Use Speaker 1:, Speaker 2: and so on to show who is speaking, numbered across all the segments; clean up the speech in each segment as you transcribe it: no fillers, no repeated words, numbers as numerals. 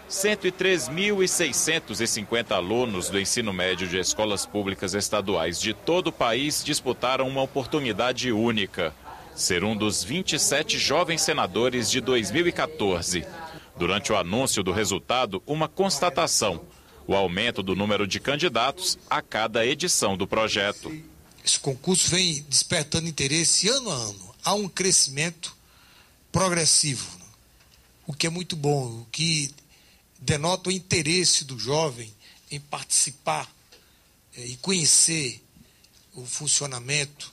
Speaker 1: 103.650 alunos do ensino médio de escolas públicas estaduais de todo o país disputaram uma oportunidade única: ser um dos 27 jovens senadores de 2014. Durante o anúncio do resultado, uma constatação: o aumento do número de candidatos a cada edição do projeto.
Speaker 2: Esse concurso vem despertando interesse ano a ano. Há um crescimento progressivo, o que é muito bom, o que denota o interesse do jovem em participar e conhecer o funcionamento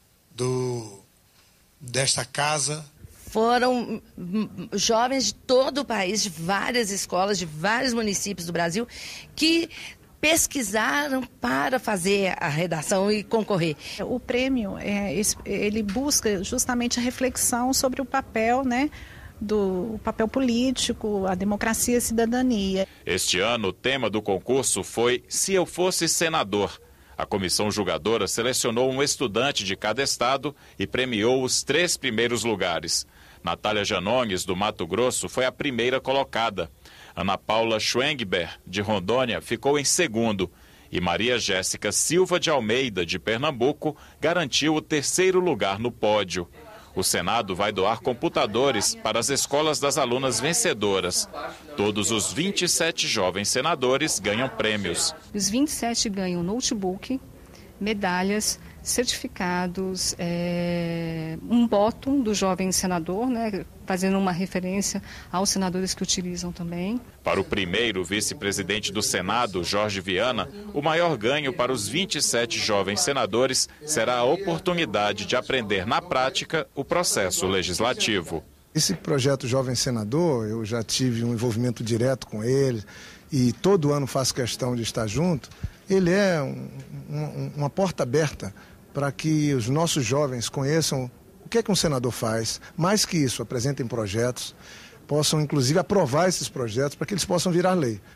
Speaker 2: desta casa.
Speaker 3: Foram jovens de todo o país, de várias escolas, de vários municípios do Brasil, que pesquisaram para fazer a redação e concorrer.
Speaker 4: O prêmio, ele busca justamente a reflexão sobre o papel, do papel político, a democracia e a cidadania.
Speaker 1: Este ano, o tema do concurso foi "Se eu fosse senador". A comissão julgadora selecionou um estudante de cada estado e premiou os 3 primeiros lugares. Natália Janones, do Mato Grosso, foi a primeira colocada. Ana Paula Schwengber, de Rondônia, ficou em segundo. E Maria Jéssica Silva de Almeida, de Pernambuco, garantiu o 3º lugar no pódio. O Senado vai doar computadores para as escolas das alunas vencedoras. Todos os 27 jovens senadores ganham prêmios.
Speaker 5: Os 27 ganham notebook, medalhas, certificados, um bottom do jovem senador, fazendo uma referência aos senadores que utilizam também.
Speaker 1: Para o primeiro vice-presidente do Senado, Jorge Viana, o maior ganho para os 27 jovens senadores será a oportunidade de aprender na prática o processo legislativo.
Speaker 6: Esse projeto Jovem Senador, eu já tive um envolvimento direto com ele e todo ano faço questão de estar junto. Ele é uma porta aberta para que os nossos jovens conheçam o que é que um senador faz. Mais que isso, apresentem projetos, possam inclusive aprovar esses projetos para que eles possam virar lei.